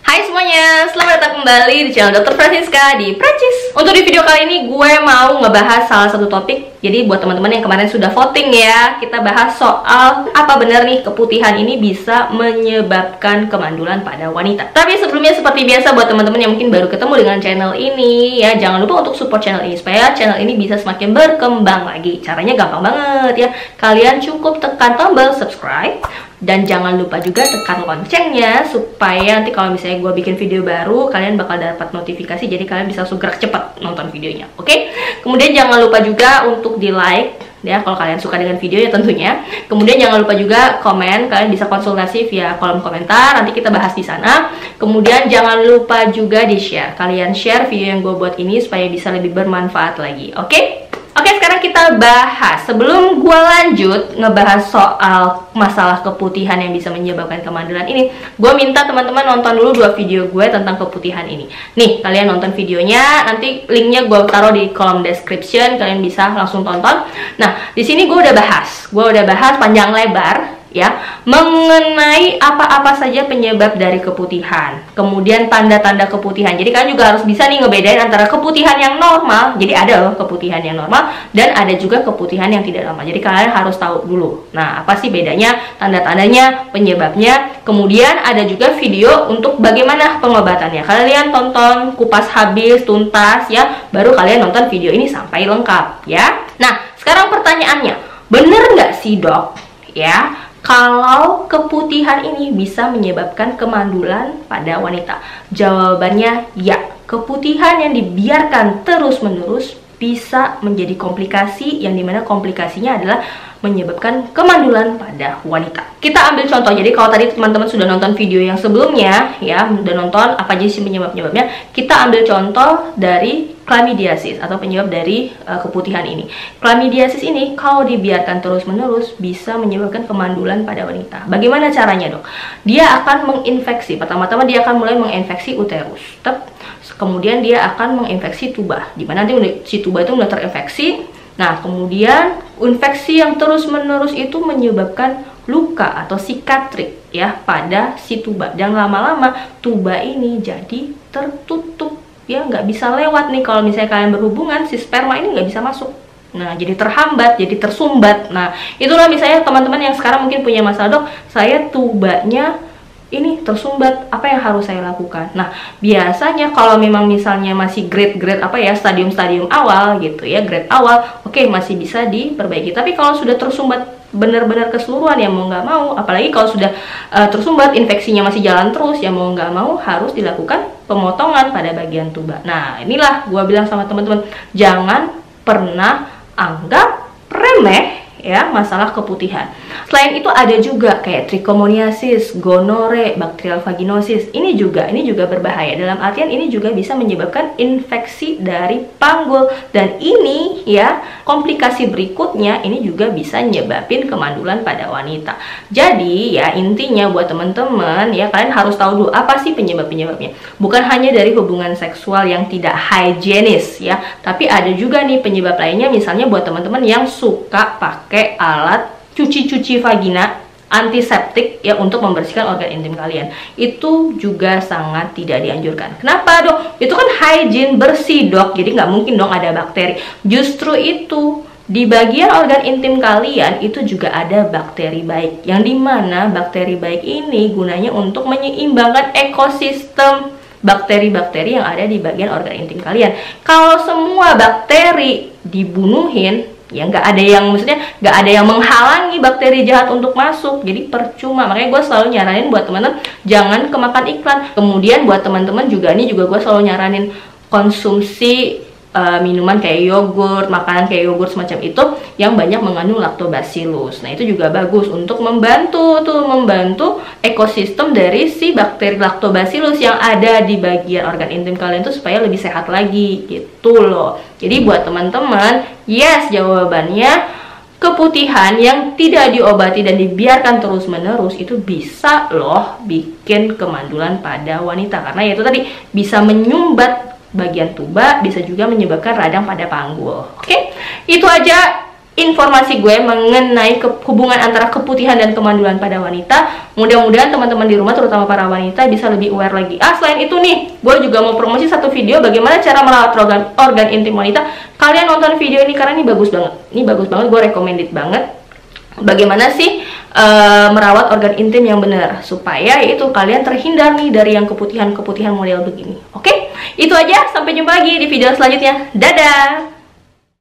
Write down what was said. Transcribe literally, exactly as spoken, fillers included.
Hai semuanya, selamat datang kembali di channel dokter Francisca di Prancis. Untuk di video kali ini gue mau ngebahas salah satu topik. Jadi buat teman-teman yang kemarin sudah voting ya, kita bahas soal apa benar nih keputihan ini bisa menyebabkan kemandulan pada wanita. Tapi sebelumnya seperti biasa buat teman-teman yang mungkin baru ketemu dengan channel ini ya, jangan lupa untuk support channel ini supaya channel ini bisa semakin berkembang lagi. Caranya gampang banget ya. Kalian cukup tekan tombol subscribe dan jangan lupa juga tekan loncengnya supaya nanti kalau misalnya gue bikin video baru kalian bakal dapat notifikasi, jadi kalian bisa langsung gerak cepat nonton videonya. Oke, okay? Kemudian jangan lupa juga untuk di like ya kalau kalian suka dengan videonya tentunya. Kemudian jangan lupa juga komen, kalian bisa konsultasi via kolom komentar, nanti kita bahas di sana. Kemudian jangan lupa juga di share, kalian share video yang gue buat ini supaya bisa lebih bermanfaat lagi. Oke okay? Oke, sekarang kita bahas. Sebelum gue lanjut ngebahas soal masalah keputihan yang bisa menyebabkan kemandulan ini, gue minta teman-teman nonton dulu dua video gue tentang keputihan ini. Nih, kalian nonton videonya, nanti linknya gue taruh di kolom description, kalian bisa langsung tonton. Nah, di sini gue udah bahas, gue udah bahas panjang lebar ya mengenai apa-apa saja penyebab dari keputihan, kemudian tanda-tanda keputihan. Jadi kalian juga harus bisa nih ngebedain antara keputihan yang normal, jadi ada loh keputihan yang normal, dan ada juga keputihan yang tidak normal. Jadi kalian harus tahu dulu, nah apa sih bedanya, tanda-tandanya, penyebabnya. Kemudian ada juga video untuk bagaimana pengobatannya. Kalian tonton kupas habis, tuntas ya, baru kalian nonton video ini sampai lengkap ya. Nah sekarang pertanyaannya, bener nggak sih dok ya kalau keputihan ini bisa menyebabkan kemandulan pada wanita? Jawabannya ya, keputihan yang dibiarkan terus-menerus bisa menjadi komplikasi, yang dimana komplikasinya adalah menyebabkan kemandulan pada wanita. Kita ambil contoh, jadi kalau tadi teman-teman sudah nonton video yang sebelumnya ya, udah nonton apa aja sih penyebab-penyebabnya, kita ambil contoh dari chlamydiasis atau penyebab dari uh, keputihan ini. Chlamydiasis ini kalau dibiarkan terus-menerus bisa menyebabkan kemandulan pada wanita. Bagaimana caranya dok? Dia akan menginfeksi, pertama-tama dia akan mulai menginfeksi uterus. Tep. Kemudian dia akan menginfeksi tuba, dimana nanti si tuba itu mulai terinfeksi. Nah, kemudian infeksi yang terus-menerus itu menyebabkan luka atau sikatrik ya pada si tuba, dan lama-lama tuba ini jadi tertutup ya, nggak bisa lewat nih kalau misalnya kalian berhubungan, si sperma ini nggak bisa masuk. Nah, jadi terhambat, jadi tersumbat. Nah, itulah misalnya teman-teman yang sekarang mungkin punya masalah, dok, saya tubanya ini tersumbat, apa yang harus saya lakukan? Nah, biasanya kalau memang misalnya masih grade-grade apa ya, stadium-stadium awal gitu ya, grade awal, oke okay, masih bisa diperbaiki. Tapi kalau sudah tersumbat benar-benar keseluruhan ya mau nggak mau, apalagi kalau sudah uh, tersumbat, infeksinya masih jalan terus ya mau nggak mau harus dilakukan pemotongan pada bagian tuba. Nah, inilah gua bilang sama teman-teman, jangan pernah anggap remeh ya masalah keputihan. Selain itu ada juga kayak trichomoniasis, gonore, bakterial vaginosis. Ini juga ini juga berbahaya. Dalam artian ini juga bisa menyebabkan infeksi dari panggul, dan ini ya komplikasi berikutnya ini juga bisa nyebabin kemandulan pada wanita. Jadi ya intinya buat teman-teman ya, kalian harus tahu dulu apa sih penyebab-penyebabnya. Bukan hanya dari hubungan seksual yang tidak higienis ya, tapi ada juga nih penyebab lainnya, misalnya buat teman-teman yang suka pakai pakai alat cuci-cuci vagina antiseptik ya untuk membersihkan organ intim kalian, itu juga sangat tidak dianjurkan. Kenapa dok? Itu kan hygiene, bersih dok, jadi nggak mungkin dong ada bakteri. Justru itu di bagian organ intim kalian itu juga ada bakteri baik, yang dimana bakteri baik ini gunanya untuk menyeimbangkan ekosistem bakteri-bakteri yang ada di bagian organ intim kalian. Kalau semua bakteri dibunuhin, ya nggak ada yang, maksudnya nggak ada yang menghalangi bakteri jahat untuk masuk, jadi percuma. Makanya gue selalu nyaranin buat teman-teman jangan kemakan iklan. Kemudian buat teman-teman juga, ini juga gue selalu nyaranin konsumsi uh, minuman kayak yogurt, makanan kayak yogurt semacam itu yang banyak mengandung lactobacillus. Nah itu juga bagus untuk membantu tuh membantu ekosistem dari si bakteri lactobacillus yang ada di bagian organ intim kalian tuh supaya lebih sehat lagi gitu loh. Jadi buat teman-teman, yes, jawabannya keputihan yang tidak diobati dan dibiarkan terus-menerus itu bisa loh bikin kemandulan pada wanita, karena itu tadi bisa menyumbat bagian tuba, bisa juga menyebabkan radang pada panggul. Oke, itu aja informasi gue mengenai ke hubungan antara keputihan dan kemandulan pada wanita. Mudah-mudahan teman-teman di rumah, terutama para wanita, bisa lebih aware lagi. Ah, selain itu nih, gue juga mau promosi satu video bagaimana cara merawat organ, organ intim wanita. Kalian nonton video ini karena ini bagus banget. Ini bagus banget, gue recommended banget. Bagaimana sih uh, merawat organ intim yang benar, supaya itu kalian terhindar nih dari yang keputihan-keputihan model begini. Oke, itu aja. Sampai jumpa lagi di video selanjutnya. Dadah!